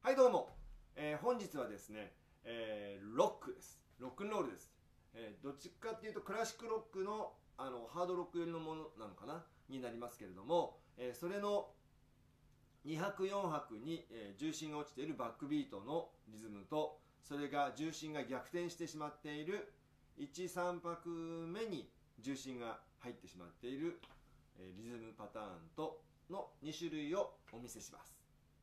はいどうも、本日はですね、ロックです。ロックンロールです。どっちかっていうとクラシックロックの、ハードロック寄りのものなのかなになりますけれども、それの2拍4拍に、重心が落ちているバックビートのリズムと、それが重心が逆転してしまっている1、3拍目に重心が入ってしまっている、リズムパターンとの2種類をお見せします。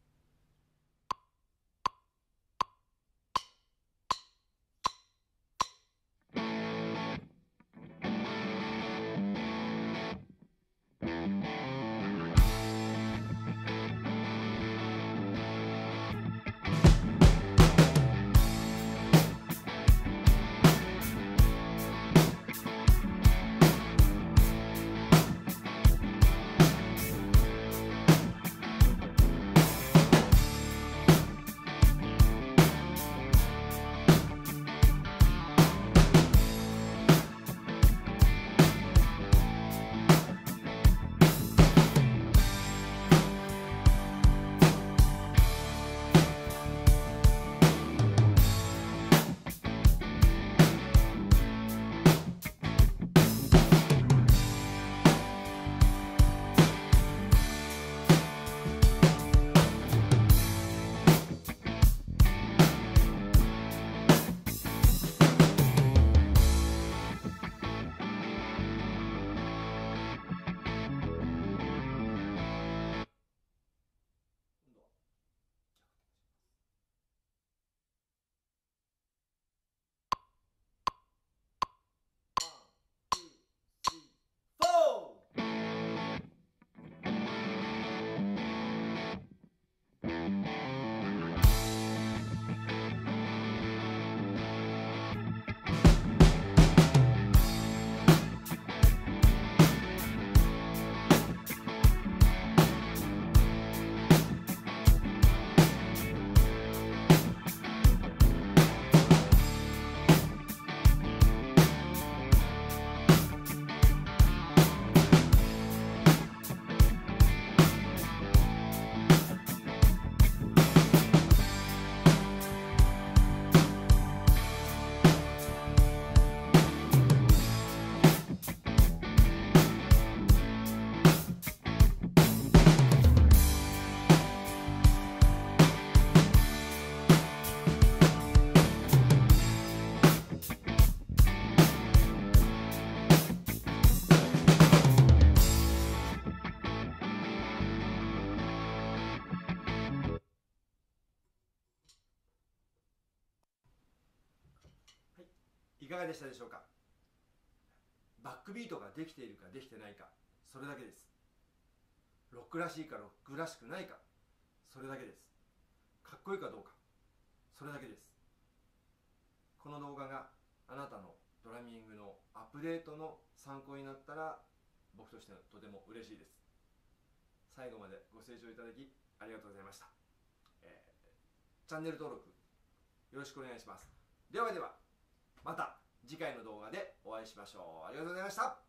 いかがでしたでしょうか。バックビートができているかできてないか、それだけです。ロックらしいかロックらしくないか、それだけです。かっこいいかどうか、それだけです。この動画があなたのドラミングのアップデートの参考になったら、僕としてはとても嬉しいです。最後までご清聴いただきありがとうございました。チャンネル登録よろしくお願いします。ではでは、また次回の動画でお会いしましょう。ありがとうございました。